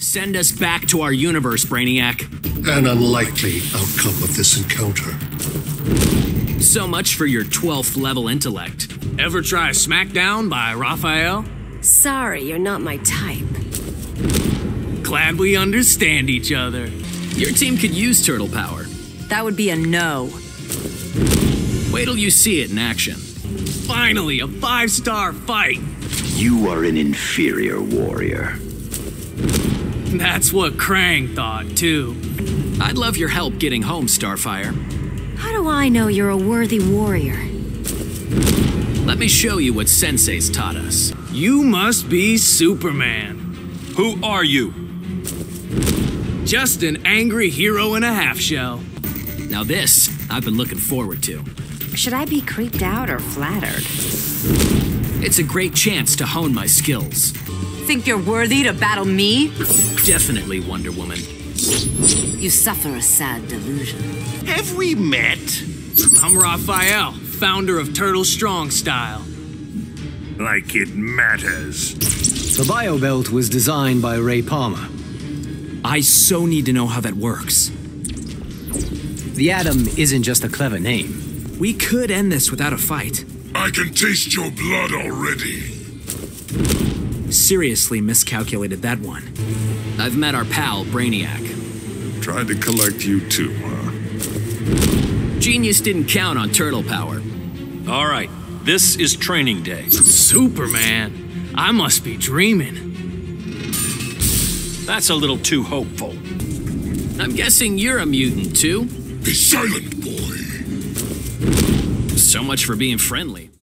Send us back to our universe, Brainiac. An unlikely outcome of this encounter. So much for your 12th level intellect. Ever try Smackdown by Raphael? Sorry, you're not my type. Glad we understand each other. Your team could use turtle power. That would be a no. Wait till you see it in action. Finally, a 5-star fight! You are an inferior warrior. That's what Krang thought, too. I'd love your help getting home, Starfire. How do I know you're a worthy warrior? Let me show you what Sensei's taught us. You must be Superman. Who are you? Just an angry hero in a half-shell. Now this, I've been looking forward to. Should I be creeped out or flattered? It's a great chance to hone my skills. Think you're worthy to battle me? Definitely, Wonder Woman. You suffer a sad delusion. Have we met? I'm Raphael, founder of Turtle Strong Style. Like it matters. The biobelt was designed by Ray Palmer. I so need to know how that works. The Atom isn't just a clever name. We could end this without a fight. I can taste your blood already. Seriously miscalculated that one. I've met our pal, Brainiac. Tried to collect you too, huh? Genius didn't count on turtle power. All right, this is training day. Superman? I must be dreaming. That's a little too hopeful. I'm guessing you're a mutant, too? Be silent, boy. So much for being friendly.